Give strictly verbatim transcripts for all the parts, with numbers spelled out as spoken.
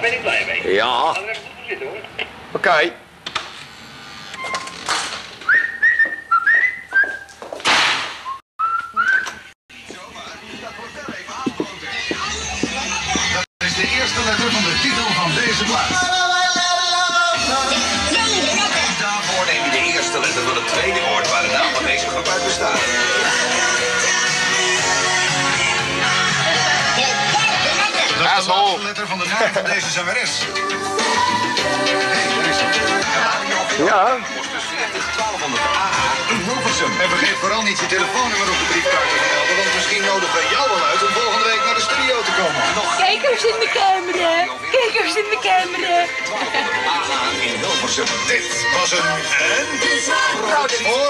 ben ik blij mee. Ja. Ga er even goed zitten hoor. Oké. Okay. Dat is de eerste letter van de titel van deze plaats. Daarvoor neem je de eerste letter van het tweede woord waar de naam van deze groep uit bestaat. Dat is de laatste letter van de naam van deze zangeres. Hey, daar is het. Ja. Postbus veertig twaalfhonderd A A in Hilversum. En vergeet vooral niet je telefoonnummer op de briefkaart te melden, want misschien nodigen we jou wel uit om volgende week naar de studio te komen. Nog Kijkers in de camera. Kijkers in de camera. twaalfhonderd A A in Hilversum. Dit was een en voor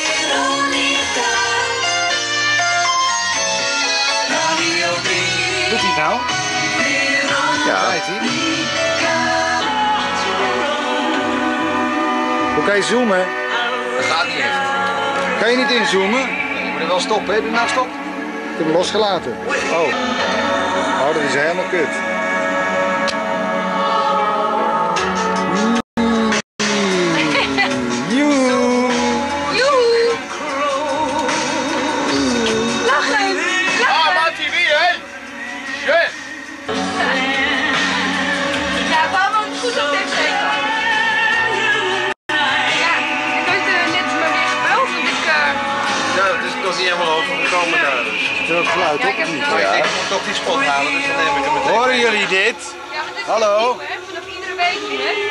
Doet hij nou? Ja. Draait hij? Hoe kan je zoomen? Dat gaat niet echt. Kan je niet inzoomen? Je moet er wel stoppen, hè? Doe nou stop. Ik heb hem losgelaten. Oh. Oh, dat is helemaal kut. Lachen. Ah, maar T V, hè? Shit. Ja, waarom woont goed op tv? Ja, ik heb uh, net maar weer gebeld, want ik... Uh... Ja, dat is nog niet helemaal overgekomen daar. Is er ook geluid Ja, op ik heb of niet? het Ja, ik moet toch die spot halen, dus dan neem ik hem meteen. Horen jullie dit? Ja, maar dit is Hallo? nieuw, hè? Vanaf iedere week weer, hè?